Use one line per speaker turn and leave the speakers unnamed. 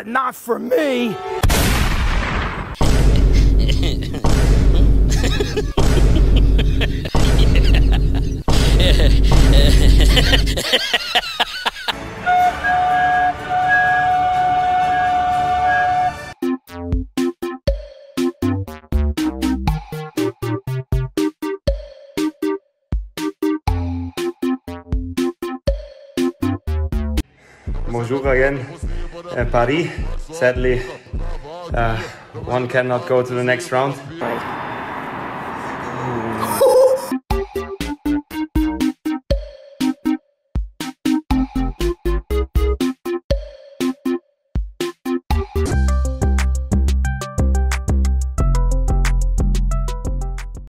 but not for me.
Bonjour again, Paris. Sadly, one cannot go to the next round.